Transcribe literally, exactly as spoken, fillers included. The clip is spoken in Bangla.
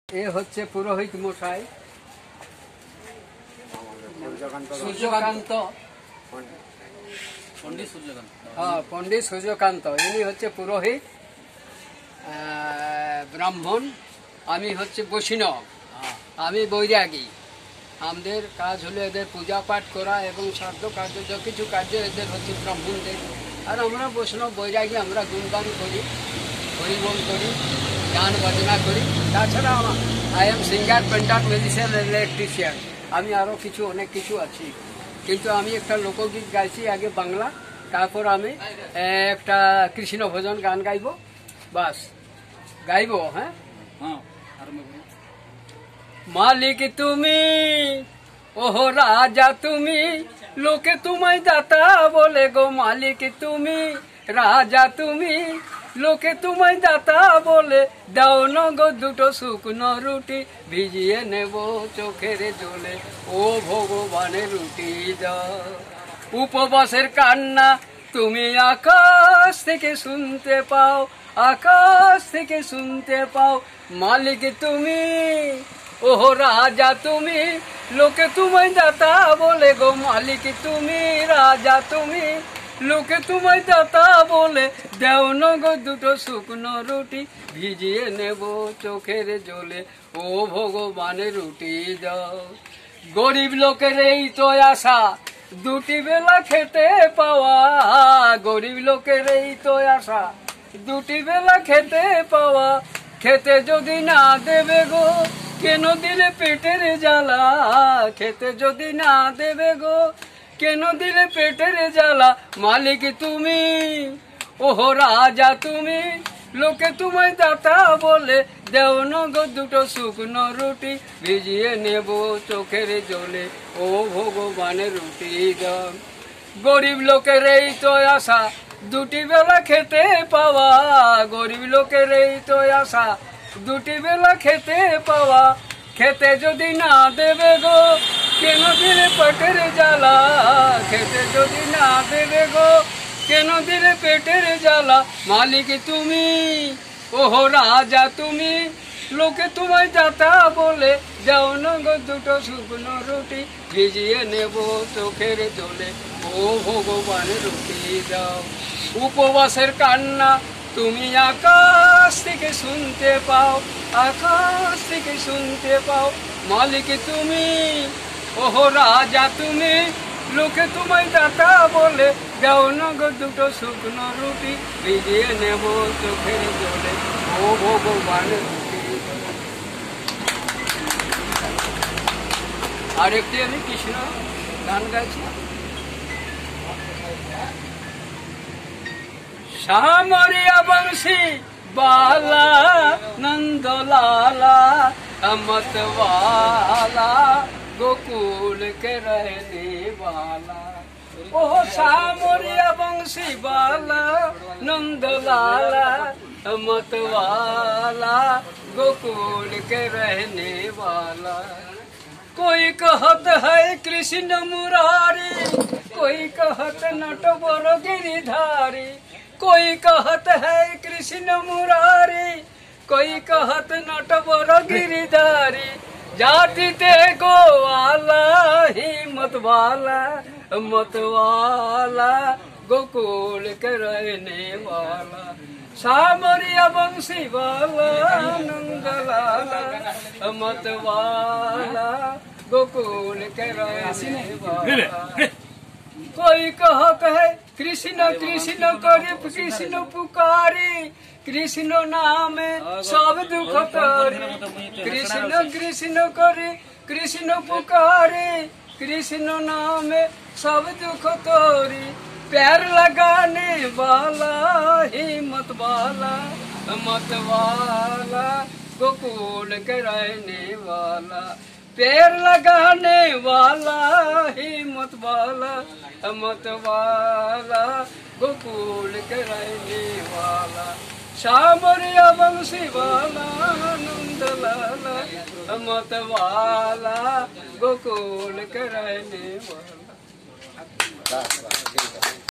এ হচ্ছে পুরোহিত মশাই সূর্যকান্ত, পণ্ডিত সূর্যকান্ত। হ্যাঁ, পণ্ডিত সূর্যকান্ত। ইনি হচ্ছে পুরোহিত, ব্রাহ্মণ। আমি হচ্ছে বৈষ্ণব, আমি বৈরাগী। আমাদের কাজ হলো এদের পূজা পাঠ করা এবং শ্রাদ্ধ কার্য, যা কিছু কার্য এদের হচ্ছে ব্রাহ্মণদের। আর আমরা বৈষ্ণব বৈরাগী, আমরা গুণগান করি, হরিবোল করি, গান বাজনা করি। তাছাড়া I am singer, painter, musician, electrician. আমি আরও কিছু অনেক কিছু আছি, কিন্তু আমি একটা লোকগীত গাইছি আগে বাংলা, তারপর আমি একটা কৃষ্ণ ভজন গান গাইব, বাস গাইব। হ্যাঁ, মালিক তুমি, ওহো রাজা তুমি, লোকে তোমায় দাতা বলে গো। মালিক তুমি, রাজা তুমি, লোকে তোমায় দাতা বলে। দাও না গো দুটো শুকনো রুটি, ভিজিয়ে নেব চোখের জলে। ও ভগবানের রুটি দাও। উপবাসের কান্না তুমি আকাশ থেকে শুনতে পাও, আকাশ থেকে শুনতে পাও। মালিক তুমি, ওহো রাজা তুমি, লোকে তোমায় দাতা বলে গো। মালিক তুমি, রাজা তুমি, লোকে তোমায় দাতা বলে। দেও না গো দুটো শুকনো রুটি, ভিজিয়ে নেব চোখের জলে। ও ভগবানের রুটি দাও। গরিব লোকের এই তো আশা, দুটি বেলা খেতে পাওয়া। গরিব লোকের এই তো আশা, দুটি বেলা খেতে পাওয়া। খেতে যদি না দেবে গো, কেন দিলে পেটের জ্বালা। খেতে যদি না দেবে গো, কেন দিলে পেটের জ্বালা। মালিক তুমি, ওহো রাজা তুমি, লোকে তোমায় দাতা বলে। দেও না গো দুটো শুকনো রুটি, ভিজিয়ে নেব চোখের জলে। ও ভগবানের রুটি দাও। গরিব লোকের এই তো আশা, দুটি বেলা খেতে পাওয়া। গরিব লোকের এই তো আশা, দুটি বেলা খেতে পাওয়া। খেতে যদি না দেবে গো, কেন দিলে পেটের জ্বালা। খেতে যদি না দেবে গো, কেন দিলে পেটের জ্বালা। মালিক তুমি, ওহো রাজা তুমি, লোকে তোমায় দাতা বলে। যাও না গো দুটো শুকনো রুটি, ভিজিয়ে নেব চোখের জলে। ও ভগবানের রুটি দাও। উপবাসের কান্না তুমি আকাশ থেকে শুনতে পাও, আকাশ থেকে শুনতে পাও। মালিক তুমি, ওহো রাজা তুমি, লোকে তোমায় দাতা বলে। দাও না গো দুটো শুকনো রুটি, ভিজিয়ে নেব চোখের জলে। ও ভগবানের রুটি দাও। আরেকটি আমি কৃষ্ণ গান গাইছি। सामरिया बंसी बाला, नंद लाला, अमत वाला, गोकुल के रहने वाला। ओह सामरिया बंसी बाला, नंद लाला, अमत वाला, गोकुल के रहने वाला। कोई कहत है कृष्ण मुरारी, कोई कहत नटवर गिरिधारी। कोई कहत है कृष्ण मुरारी, कोई कहत नटवर गिरिधारी। जाति ते गोवाला, हिम्मत वाला, मत वाला, गोकुल के रहने वाला। सामरिया बंसी वाला, नंद लाला, मत वाला, गोकुल के रहने वाला। कोई कहत है कृष्ण कृष्ण करे, कृष्ण पुकारी, कृष्ण नाम सब दुख तारी। कृष्ण कृष्ण करे, कृष्ण पुकारी, कृष्ण नाम सब दुख तारी। पैर लगाने वाला, हिम्मत वाला, मत वाला, गोकुल के रहने वाला। पैर लगाने वाला, हिम्मत वाला, मत वाला, गोकुल के रहने वाला। सामरिया बंसी वाला, नंद लाला, मत वाला, गोकुल के रहने वाला।